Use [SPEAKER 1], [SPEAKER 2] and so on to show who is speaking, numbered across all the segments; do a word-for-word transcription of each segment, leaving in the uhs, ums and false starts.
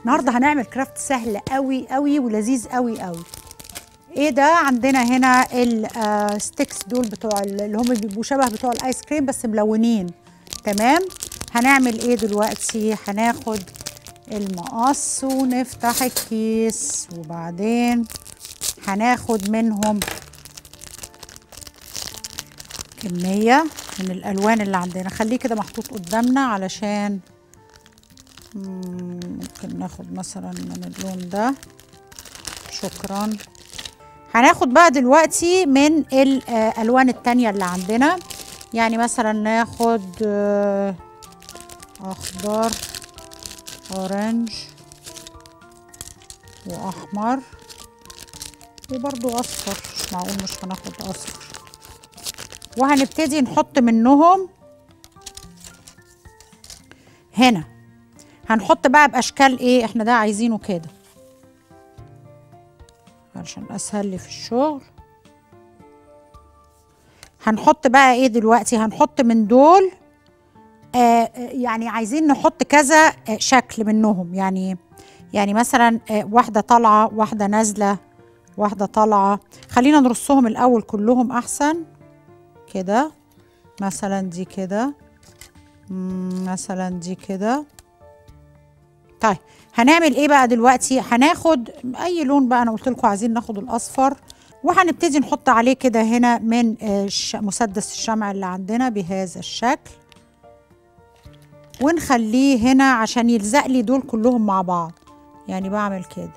[SPEAKER 1] النهارده هنعمل كرافت سهل قوي قوي ولذيذ قوي قوي. ايه ده؟ عندنا هنا الستيكس دول بتوع اللي هم بيبقوا شبه بتوع الايس كريم بس ملونين. تمام. هنعمل ايه دلوقتي؟ هناخد المقص ونفتح الكيس وبعدين هناخد منهم كمية من الألوان اللي عندنا. خليه كده محطوط قدامنا علشان ممكن ناخد مثلا من اللون ده. شكرا. هناخد بقى دلوقتي من الألوان التانية اللي عندنا، يعني مثلا ناخد أخضر أورنج وأحمر وبرضو أصفر، مش معقول مش هناخد أصفر. وهنبتدي نحط منهم هنا. هنحط بقى بأشكال ايه؟ احنا ده عايزينه كده علشان أسهل لي في الشغل. هنحط بقى ايه دلوقتي؟ هنحط من دول آه يعني عايزين نحط كذا آه شكل منهم، يعني يعني مثلا آه واحدة طالعة واحدة نازلة واحدة طالعة. خلينا نرصهم الأول كلهم أحسن كده. مثلا دي كده، مثلا دي كده. طيب هنعمل ايه بقى دلوقتي؟ هناخد اي لون بقى، انا قلت لكم عايزين ناخد الاصفر، وهنبتدي نحط عليه كده هنا من مسدس الشمع اللي عندنا بهذا الشكل، ونخليه هنا عشان يلزق لي دول كلهم مع بعض. يعني بعمل كده.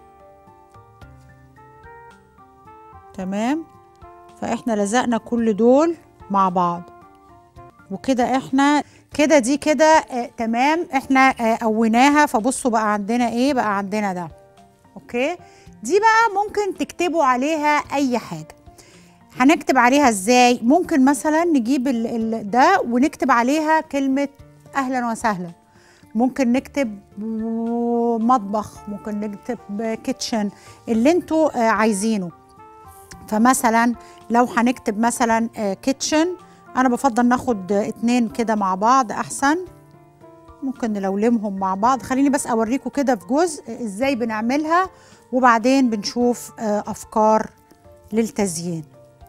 [SPEAKER 1] تمام. فاحنا لزقنا كل دول مع بعض وكده. احنا كده دي كده آه تمام. احنا آه قوناها. فبصوا بقى عندنا ايه؟ بقى عندنا ده. اوكي. دي بقى ممكن تكتبوا عليها اي حاجة. هنكتب عليها ازاي؟ ممكن مثلا نجيب ال ال ده ونكتب عليها كلمة اهلا وسهلا. ممكن نكتب مطبخ، ممكن نكتب كيتشن، اللي انتوا آه عايزينه. فمثلا لو هنكتب مثلا آه كيتشن، انا بفضل ناخد اتنين كده مع بعض احسن. ممكن نلولمهم مع بعض. خليني بس اوريكم كده في جزء ازاي بنعملها وبعدين بنشوف افكار للتزيين.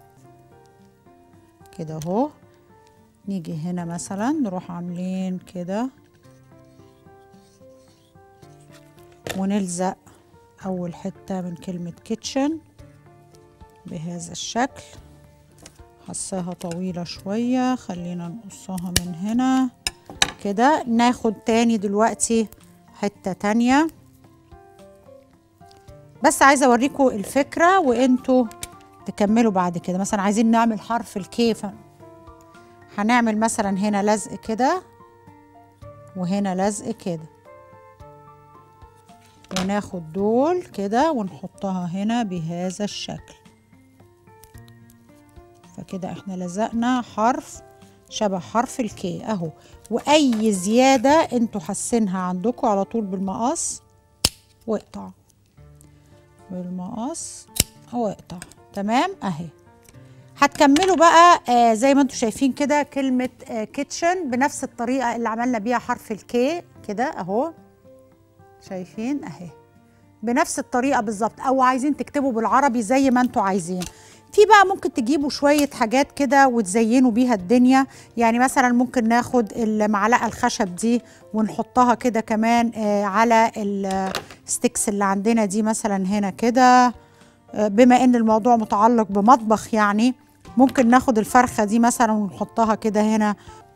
[SPEAKER 1] كده اهو. نيجي هنا مثلا نروح عاملين كده ونلزق اول حتة من كلمة كيتشن بهذا الشكل. حساها طويلة شوية، خلينا نقصها من هنا كده. ناخد تاني دلوقتي حتة تانية، بس عايزة اوريكم الفكرة وانتوا تكملوا بعد كده. مثلا عايزين نعمل حرف الكيف، هنعمل مثلا هنا لزق كده وهنا لزق كده، وناخد دول كده ونحطها هنا بهذا الشكل. فكده احنا لزقنا حرف شبه حرف الكي اهو. واي زيادة انتوا حاسينها عندكم على طول بالمقص واقطع، بالمقص واقطع. تمام اهي. هتكملوا بقى آه زي ما انتوا شايفين كده كلمة آه كيتشن بنفس الطريقة اللي عملنا بيها حرف الكي كده اهو. شايفين اهي بنفس الطريقة بالظبط. او عايزين تكتبوا بالعربي زي ما انتوا عايزين. في بقى ممكن تجيبوا شوية حاجات كده وتزينوا بيها الدنيا. يعني مثلا ممكن ناخد المعلقة الخشب دي ونحطها كده كمان آه على الستيكس اللي عندنا دي مثلا هنا كده. آه بما ان الموضوع متعلق بمطبخ، يعني ممكن ناخد الفرخة دي مثلا ونحطها كده هنا